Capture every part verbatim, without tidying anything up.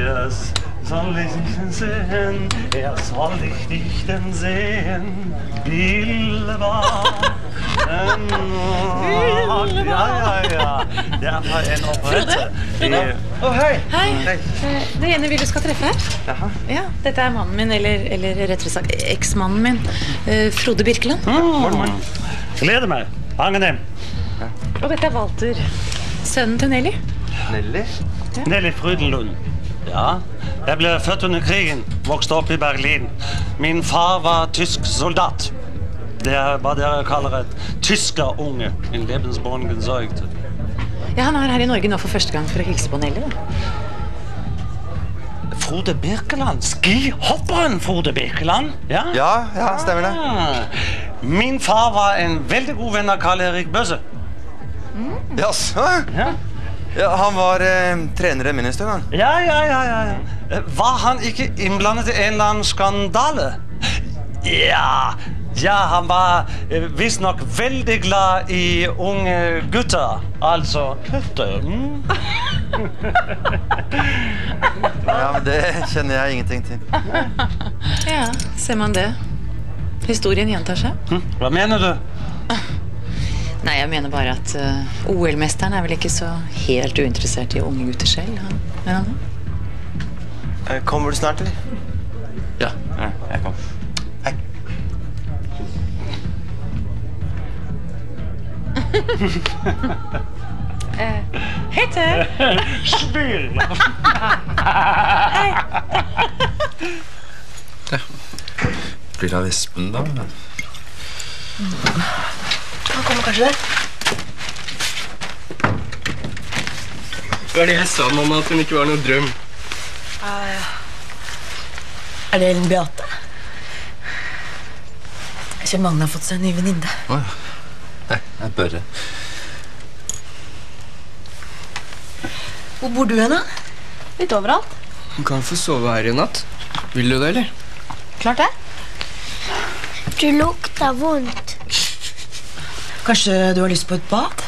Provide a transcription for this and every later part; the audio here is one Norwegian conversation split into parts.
es soll ich nicht sehen, er soll dich nicht sehen, Bilba. Ja, ja, ja. Det er fra en operette. Frode? Å, hei. Hei. Det ene vil du skal treffe her. Jaha. Ja, dette er mannen min, eller, eller rettere sagt, eksmannen min, uh, Frode Birkeland. Mm. Gleder meg. Angenem. Ja. Og dette er Walter, sønnen til Nelly. Nelly? Ja. Nelly Frydenlund. Ja, jeg ble født under krigen, vokste opp i Berlin. Min far var tysk soldat. Det er hva dere kaller et tyskerunge, en lebensborn gesøgte. Ja, han er her i Norge nå for første gang for å hilse på Nelly, da. Frode Birkeland, skihopperen Frode Birkeland, ja? Ja, ja, stemmer det. Ah. Min far var en veldig god venn av Karl Erik Bøsse. Mm. Jaså? Ja. Ja, han var eh, trener i min stund, han. Ja, ja, ja, ja. Var han ikke innblandet i en eller annen skandale? Ja, ja, han var eh, visst nok veldig glad i unge gutter. Altså gutter. Mm? Ja, men det kjenner jeg ingenting til. Ja, ser man det. Historien gjentar seg. Hm? Hva mener du? Nei, jeg mener bare at uh, O L-mesteren er vel ikke så helt uinteressert i unge gutter selv. Han, er han det? Kommer du snart, eller? Ja, ja, jeg kommer. Hei. uh, Hette! Spill! Hei! Ja. Blir det av Espen, da? Han kommer kanskje der. Hva er det jeg sa, mamma, at hun ikke var noe drøm? Uh, er det Ellen Beate? Kjell Magne har fått seg en ny venninne. Å ja. Nei, jeg børre. Hvor bor du henne? Litt overalt. Hun kan få sove her i natt. Vil du det, eller? Klart det. Du lukter vondt. Kanskje du har lyst på et bad?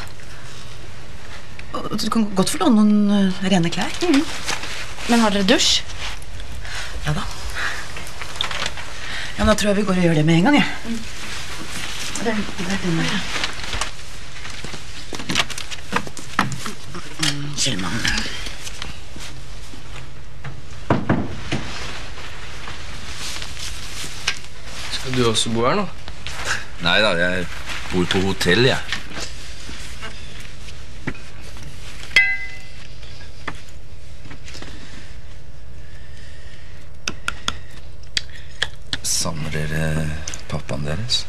Du kan godt få låne noen uh, rene klær. Mm. Men har dere dusj? Ja da. Ja, da tror jeg vi går og gjør det med en gang, jeg. Ja. Mm. Det er, det er den der. Kjell Magne. Skal du også bo her nå? Nei da, jeg bor på hotell, jeg. Savner dere pappaen deres?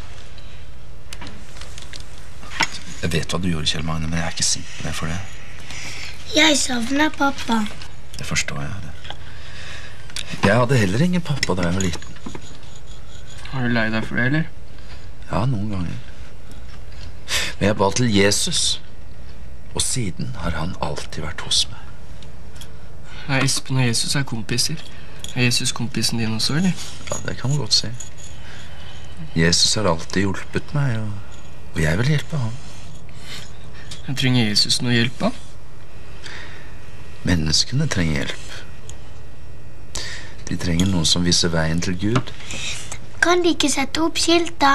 Jeg vet hva du gjorde, Kjell Magne, men jeg er ikke sint på deg for det. Jeg savner pappa. Det forstår jeg. Det. Jeg hadde heller ingen pappa da jeg var liten. Har du lei deg for det, eller? Ja, noen ganger. Men jeg ba til Jesus, og siden har han alltid vært hos meg. Nei, Espen og Jesus er kompiser. Er Jesus kompisen din også, eller? Ja, det kan du godt si. Jesus har alltid hjulpet meg, og, og jeg vil hjelpe ham. Jeg trenger Jesus noe hjelp av? Menneskene trenger hjelp. De trenger noen som viser veien til Gud. Kan de ikke sette opp skilt, da?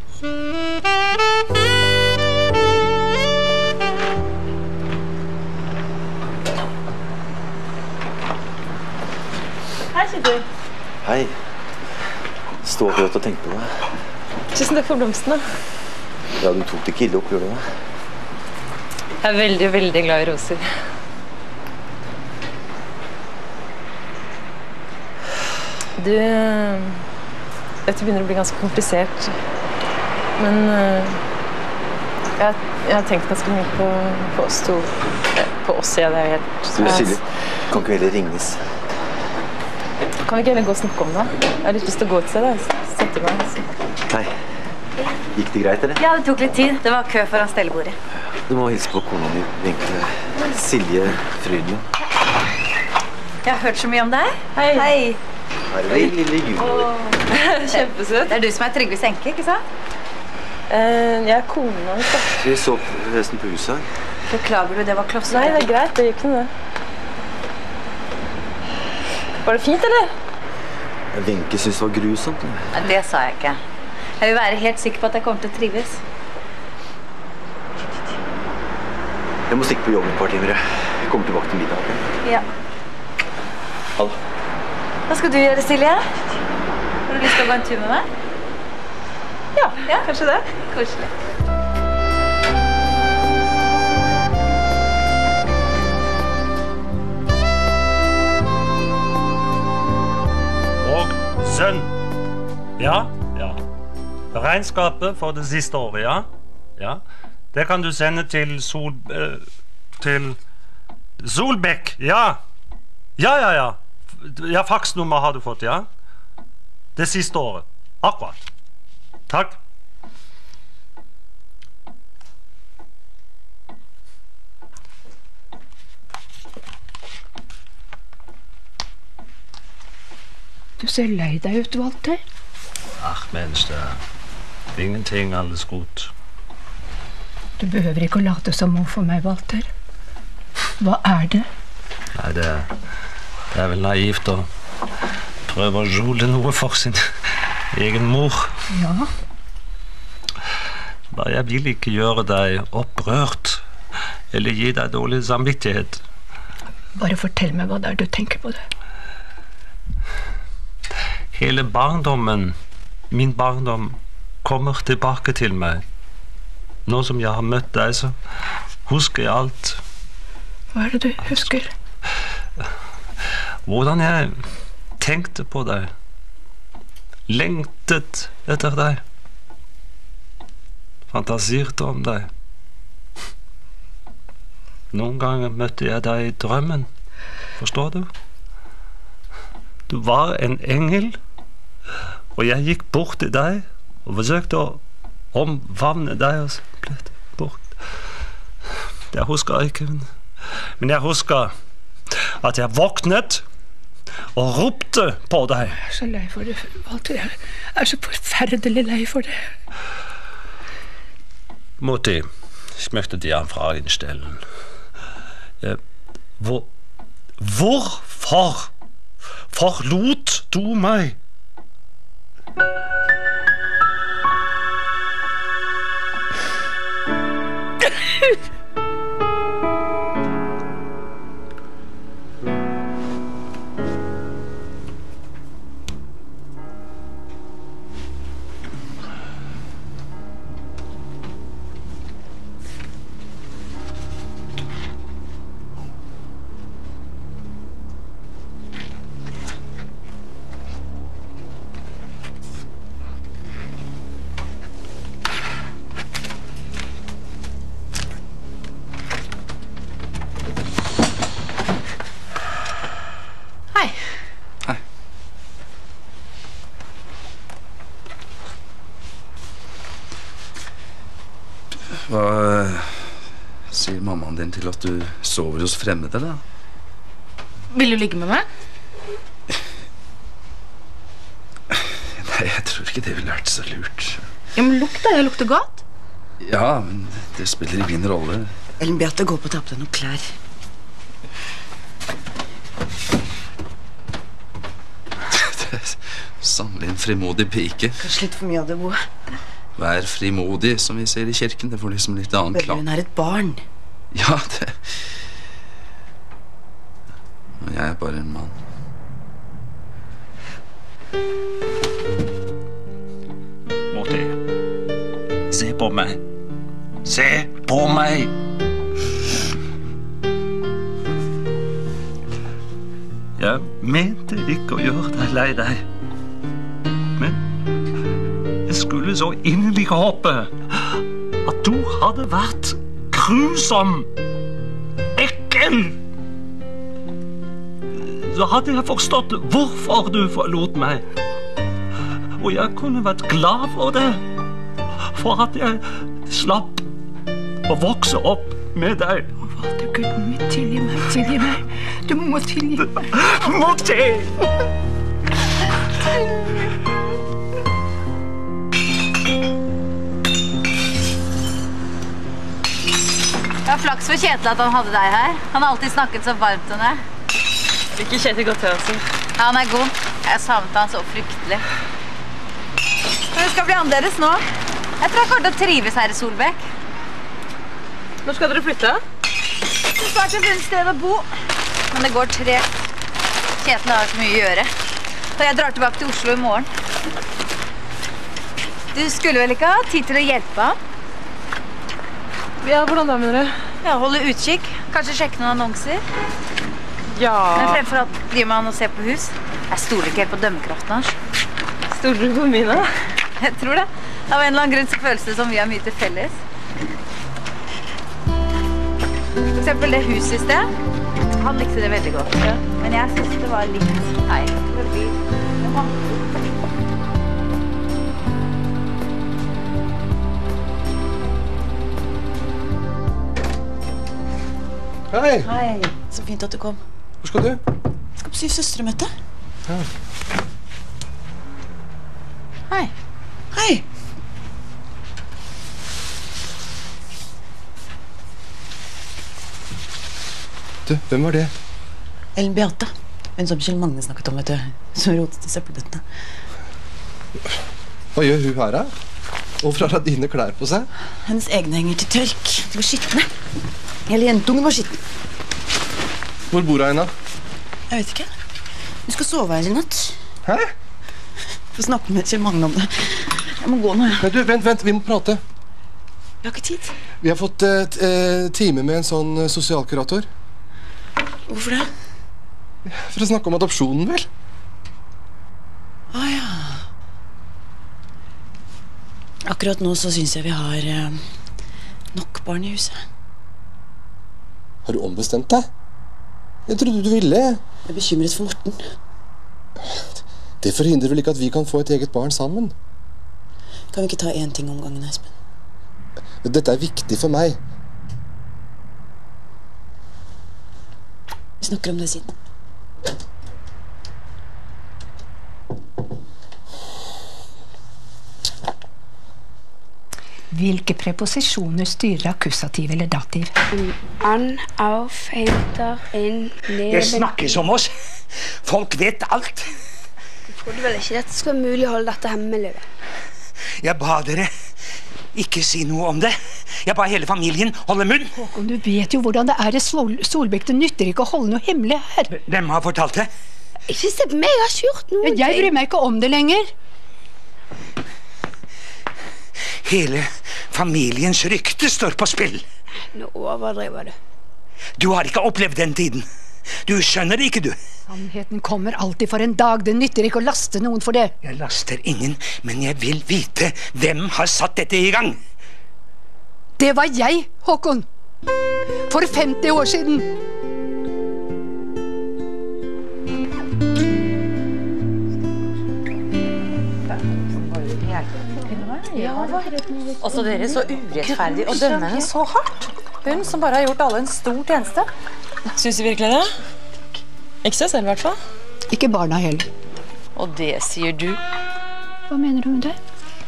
Hei, Kjetil. Hei. Stå akkurat og tenk på deg. Tusen takk for blomstene. Ja, du tok det ikke ille opp, gjør du det? Jeg er veldig, veldig glad i roser. Du, dette begynner å bli ganske komplisert. Men uh, jeg, jeg har tenkt ganske mye på, på oss to. På oss, ja, det er helt... Du, Silje, kan ikke heller ringes? Kan vi ikke heller gå og snakke om det? Jeg har litt lyst til å gå ut til deg. Sette meg. Så. Hei. Gikk det greit, eller? Ja, det tok litt tid. Det var kø foran stellebordet. Du må hilse på kona mi, Wenche. Silje Frydenlund. Jeg har hørt så mye om deg. Hei. Hei. Her er det lille jul. Kjempesøt. Det er du som er Trygves enke, ikke sant? Uh, jeg er kona hans. Vi så resten på huset her. Beklager du, det var kloss. Nei, det er greit. Det gikk ikke noe. Var det fint, eller? Wenche synes det var grusomt. Nei, det sa jeg ikke. Jeg vil være helt sikker på at jeg kommer til å trives. Jeg må stikke på jobb et par timer. Jeg kommer tilbake til middag. Okay? Ja. Ha det. Hva skal du gjøre, Silje? Har du lyst til å gå en tur med meg? Ja, ja, kanskje det. Koselig. Sønn. Ja, ja. Regnskapet for det siste året, ja. Ja. Det kan du sende til Sol... Eh, til Solbekk, ja. Ja, ja, ja. Ja, faksnummer har du fått, ja. Det siste året. Akkurat. Takk. Du ser lei deg ut, Walter. Ach, Mensch, det er ingenting, alles gut. Du behøver ikke å late som for meg, Walter. Hva er det? Nei, det, det er vel naivt å prøve å skjule noe for sin egen mor. Ja. Bare jeg vil ikke gjøre deg opprørt, eller gi deg dårlig samvittighet. Bare fortell meg hva det er du tenker på det. Hele barndommen, min barndom, kommer tilbake til meg. Nå som jeg har møtt deg, så husker jeg alt. Hva er det du husker? Hvordan jeg tenkte på deg. Lengtet etter deg. Fantaserte om deg. Noen ganger møtte jeg deg i drømmen. Forstår du? Du var en engel, og jeg gikk bort til deg og forsøkte å omfavne deg og så ble det bort. Jeg husker ikke, men jeg husker at jeg våknet og ropte på deg. Jeg er så lei for det, Walter. Jeg er så forferdelig lei for det. Mutti, ich möchte dir eine Frage stellen. Äh, wo, hvorfor forlot du meg? Hva sier mammaen din til at du sover hos fremmede, da? Vil du ligge med meg? Nei, jeg tror ikke det ville vært så lurt. Ja, men lukt da, jeg lukter godt. Ja, men det spiller ingen rolle. Ellen Beate, gå på og ta på deg noen klær. Det er sannelig en frimodig pike. Kanskje litt for mye av det, Bo. Vær frimodig, som vi ser i kirken. Det får liksom litt annen klang. Hun er et barn. Ja, det... Og jeg er bare en mann. Mutti, se på meg. Se på meg! Jeg mente ikke å gjøre deg lei deg. Men jeg skulle så inderlig håpe at du hadde vært grusom, ekkel. Så hadde jeg forstått hvorfor du forlot meg. Og jeg kunne vært glad for det, for at jeg slapp å vokse opp med deg. Walter, gutten min, tilgi meg, tilgi meg. Du må tilgi meg. Mutti! Det var flaks for Kjetil at han hadde deg her. Han har alltid snakket så varmt om det. Liker Kjetil godt, jeg også. Han er god. Jeg savnet han så fryktelig. Men det skal bli annerledes nå. Jeg tror jeg kommer til å trives her i Solbekk. Når skal dere flytte? Det er snart et funnet sted å bo. Men det går tregt. Kjetil har så mye å gjøre. Så jeg drar tilbake til Oslo i morgen. Du skulle vel ikke ha tid til å hjelpe ham? Ja, hvordan da, mener du? Ja, holde utkikk. Kanskje sjekke noen annonser. Ja. Men fremfor alt driver man og ser på hus. Jeg stoler ikke helt på dømmekraften hans. Stoler du på mine? Jeg tror det. Av en eller annen grunn så føles det som vi har mye til felles. For eksempel det huset i sted. Han likte det veldig godt. Ja. Men jeg synes det var litt feil. Hei! Hei, så fint at du kom. Hvor skal du? Jeg skal på Syv søstre-møte. Ja. Hei. Hei. Du, hvem var det? Ellen Beate. Hun som Kjell Magne snakket om, vet du. Som rotet til søppeldøttene. Hva gjør hun her, da? Hvorfor har hun dine klær på seg? Hennes egne henger til tørk. De var skittende. Hele jentungen var skitten. Hvor bor hun da? Jeg vet ikke. Hun skal sove her i natt. Hæ? Få snakke med Kjell Magne om det. Jeg må gå nå, ja. Men du, vent, vent, vi må prate. Jeg har ikke tid. Vi har fått eh, t- eh, time med en sånn eh, sosialkurator. Hvorfor det? For å snakke om adopsjonen, vel? Å ja. Akkurat nå så synes jeg vi har eh, nok barn i huset. Har du ombestemt deg? Jeg trodde du ville. Jeg er bekymret for Morten. Det forhindrer vel ikke at vi kan få et eget barn sammen? Kan vi ikke ta én ting om gangen, Espen? Dette er viktig for meg. Vi snakker om det siden. Hvilke preposisjoner styrer akkusativ eller dativ? An, auf, hinter, inn, ned... Det snakkes om oss. Folk vet alt. Du trodde vel ikke dette skulle være mulig å holde dette hemmelig? Jeg ba dere ikke si noe om det. Jeg ba hele familien holde munn. Håkon, du vet jo hvordan det er i Sol Solbekk. Det nytter ikke å holde noe hemmelig her. Hvem har fortalt det? Ikke se på meg, jeg har ikke gjort noe. Jeg bryr meg ikke om det lenger. Hele familiens rykte står på spill. Nå overdriver du. Du har ikke opplevd den tiden. Du skjønner det ikke, du. Sannheten kommer alltid for en dag. Det nytter ikke å laste noen for det. Jeg laster ingen, men jeg vil vite hvem har satt dette i gang. Det var jeg, Håkon. For femti år siden. Også dere så urettferdig å dømme henne så hardt. Hun som bare har gjort alle en stor tjeneste. Syns du virkelig det? Ikke seg selv, i hvert fall. Ikke barna heller. Og det sier du. Hva mener du med det?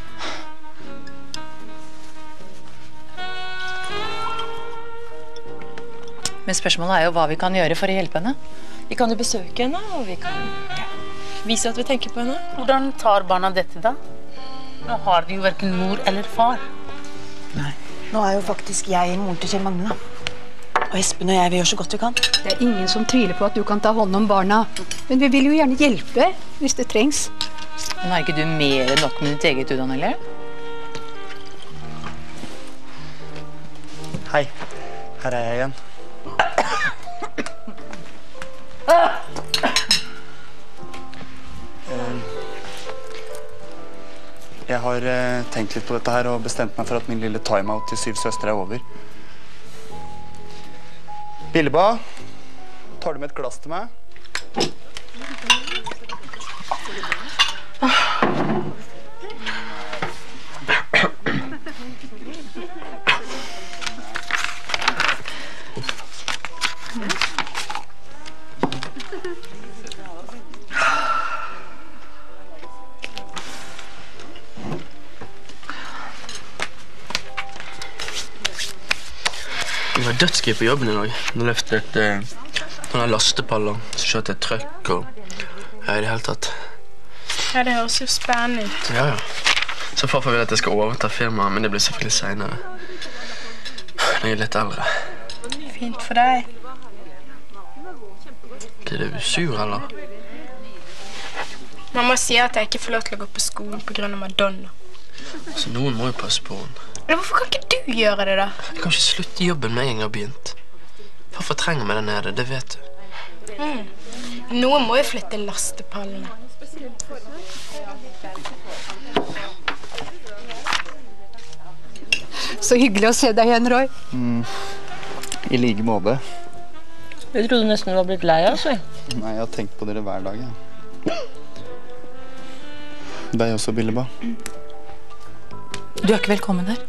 Men spørsmålet er jo hva vi kan gjøre for å hjelpe henne. Vi kan jo besøke henne, og vi kan ja, vise at vi tenker på henne. Hvordan tar barna dette da? Nå har de jo hverken mor eller far. Nei. Nå er jo faktisk jeg moren til Kjell Magne, da. Og Espen og jeg, vi gjør så godt vi kan. Det er ingen som tviler på at du kan ta hånd om barna. Men vi vil jo gjerne hjelpe, hvis det trengs. Men har ikke du mer enn nok med ditt eget utdann, eller? Hei, her er jeg igjen. Jeg har eh, tenkt litt på dette her og bestemt meg for at min lille timeout til Syv søstre er over. Billeba, tar du med et glass til meg? Jeg var dødsgøy på jobben i dag. Nå løftet eh, noen lastepaller, så kjørte jeg trøkk og Ja, i det hele tatt. Ja, det høres jo spennende ut. Ja, ja. Så farfar vil at jeg skal overta firmaet, men det blir selvfølgelig senere. Når jeg er litt eldre. Fint for deg. Er du sur, eller? Mamma sier at jeg ikke får lov til å gå på skolen på grunn av Madonna. Så noen må jo passe på henne. Men hvorfor kan ikke du gjøre det, da? Jeg kan ikke slutte jobben med en gang jeg har begynt. Farfar trenger meg der nede, det vet du. Mm. Noen må jo flytte lastepallene. Så hyggelig å se deg igjen, Roy. Mm. I like måte. Jeg trodde nesten du var blitt lei av, så. Nei, jeg har tenkt på dere hver dag, ja. Deg også, Billeba. Du er ikke velkommen her.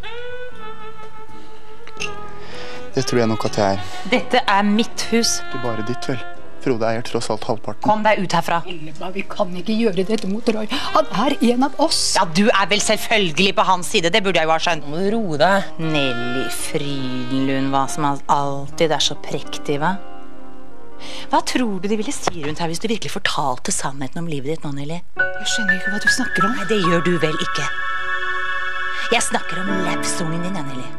Det tror jeg nok at jeg er. Dette er mitt hus. Ikke bare ditt, vel. Frode eier tross alt halvparten. Kom deg ut herfra. Billeba, vi kan ikke gjøre dette mot Roy. Han er en av oss. Ja, du er vel selvfølgelig på hans side. Det burde jeg jo ha skjønt. Må du roe deg. Nelly Frydenlund, hva som alltid er så prektig, hva? Hva tror du de ville si rundt her hvis du virkelig fortalte sannheten om livet ditt nå, Nelly? Jeg skjønner ikke hva du snakker om. Nei, det gjør du vel ikke. Jeg snakker om labsungen din, Nelly.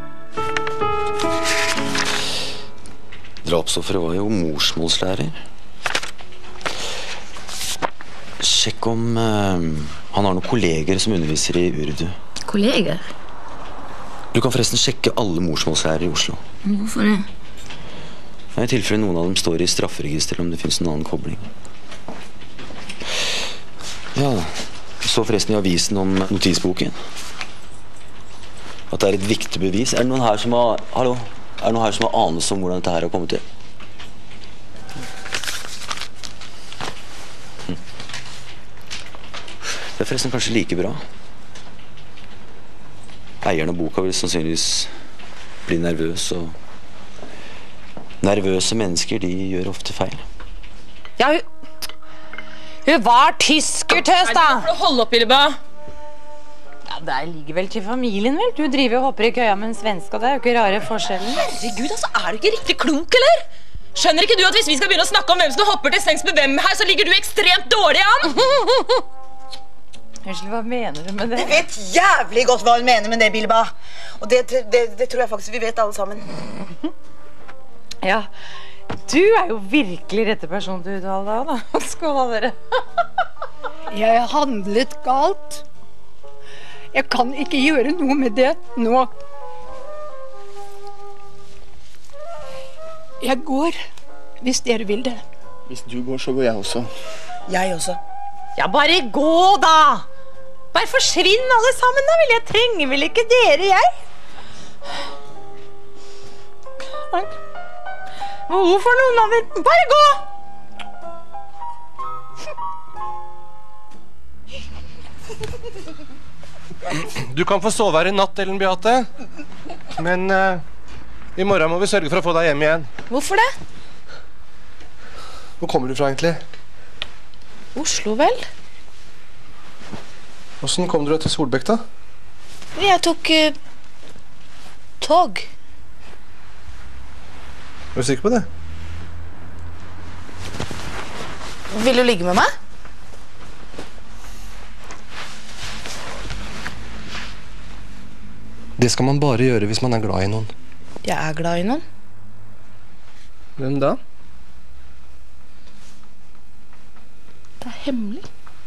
Drapsofferet var jo morsmålslærer. Sjekk om uh, han har noen kolleger som underviser i urdu. Kolleger? Du kan forresten sjekke alle morsmålslærere i Oslo. Hvorfor det? I tilfelle noen av dem står i strafferegister om det finnes en annen kobling. Ja, jeg så forresten i avisen om notisboken. At det er et viktig bevis. Er det noen her som har, hallo? Er det noen her som har anelse om hvordan dette her har kommet til? Hm. Det er forresten kanskje like bra. Eieren av boka vil sannsynligvis bli nervøs, og nervøse mennesker, de gjør ofte feil. Ja, hun... Hun var tyskertøs, da! Er det for å holde opp, Billeba? Ja, det ligger vel til familien, vel? Du driver og hopper i køya med en svensk, og det er jo ikke rare forskjellen. Herregud, altså, er du ikke riktig klok, eller? Skjønner ikke du at hvis vi skal begynne å snakke om hvem som hopper til sengs med hvem her, så ligger du ekstremt dårlig an? Unnskyld, hva mener du med det? Jeg vet jævlig godt hva hun mener med det, Billeba. Og det, det, det tror jeg faktisk vi vet alle sammen. Ja, du er jo virkelig rette person til å uttale deg, da. Skål da, dere. Jeg handlet galt. Jeg kan ikke gjøre noe med det nå. Jeg går, hvis dere vil det. Hvis du går, så går jeg også. Jeg også. Ja, bare gå da! Bare forsvinn alle sammen da, vel? Jeg trenger vel ikke dere, jeg? Hvorfor noen av dere? Bare gå! Du kan få sove her i natt, Ellen Beate. Men uh, i morgen må vi sørge for å få deg hjem igjen. Hvorfor det? Hvor kommer du fra, egentlig? Oslo, vel? Hvordan kom du deg til Solbekk, da? Jeg tok uh, tog. Er du sikker på det? Vil du ligge med meg? Det skal man bare gjøre hvis man er glad i noen. Jeg er glad i noen. Hvem da? Det er hemmelig.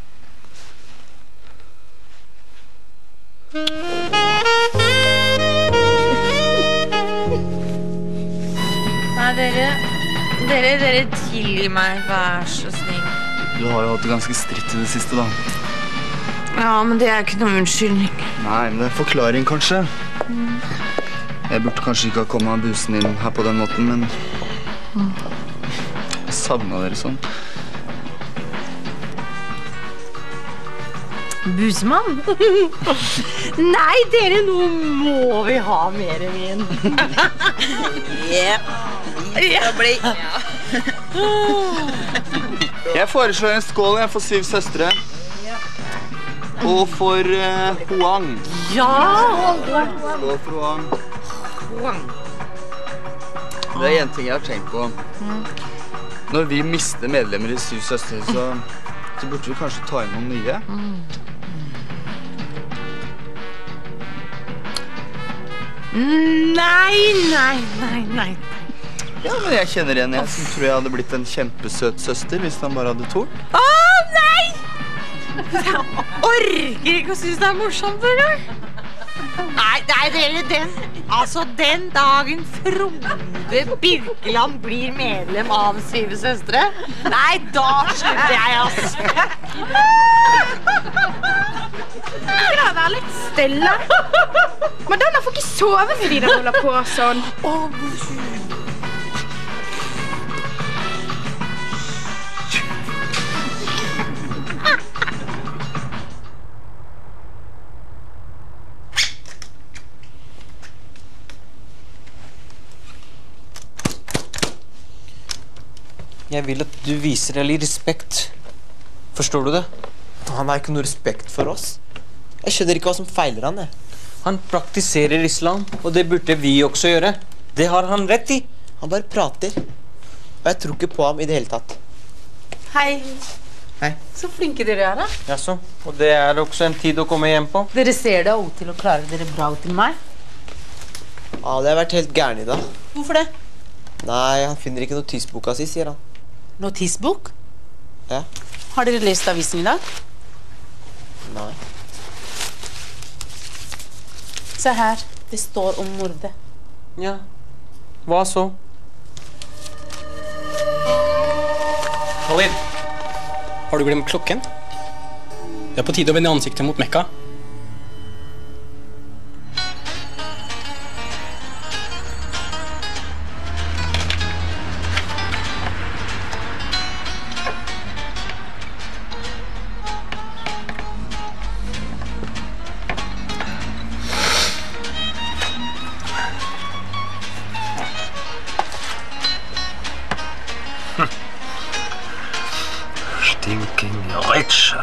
Nei, dere, dere, dere tilgi meg, vær så snill. Du har jo hatt det ganske stritt i det siste, da. Ja, men det er ikke noen unnskyldning. Nei, men det er en forklaring, kanskje. Mm. Jeg burde kanskje ikke ha kommet av busen inn her på den måten, men Mm. jeg savnet dere sånn. Busmann? Nei, dere, nå må vi ha mer vin. Ja, vi skal bli. Jeg foreslår en skål jeg for syv søstre. Og for uh, Huang. Ja! Skål for Huang. Huang. Det er en ting jeg har tenkt på. Når vi mister medlemmer i Syv søstre, så, så burde vi kanskje ta inn noen nye. Nei, nei, nei, nei. Ja, men jeg kjenner igjen jeg som tror jeg hadde blitt en kjempesøt søster hvis han bare hadde tort. Å, nei! Jeg orker ikke å synes det er morsomt, eller? Nei, nei, dere, den, altså den dagen Frode Birkeland blir medlem av Syv søstre, nei, da slutter jeg, altså. Skal det være litt stille? Madonna får ikke sove fordi den holder på sånn. Åh, Jeg vil at du viser deg litt respekt. Forstår du det? Han har ikke noe respekt for oss. Jeg skjønner ikke hva som feiler han. Jeg. Han praktiserer islam, og det burde vi også gjøre. Det har han rett i. Han bare prater. Og jeg tror ikke på ham i det hele tatt. Hei. Hei. Så flinke dere er, da. Jaså, og det er også en tid å komme hjem på. Dere ser da ut til å klare dere bra til meg. Ja, det har vært helt gærent i dag. Hvorfor det? Nei, han finner ikke notisboka si, sier han. Notisbok? Ja. Har dere lest avisen i dag? Nei. Se her, det står om mordet. Ja, hva så? Khalid, har du glemt klokken? Det er på tide å vende ansiktet mot Mekka. Stinking rich.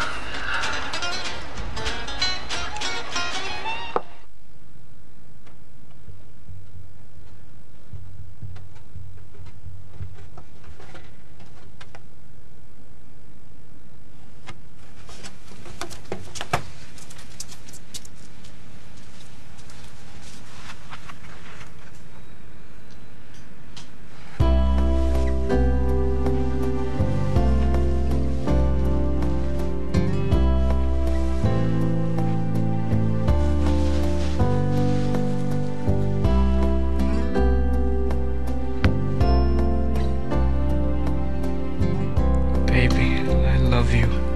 Baby, I love you.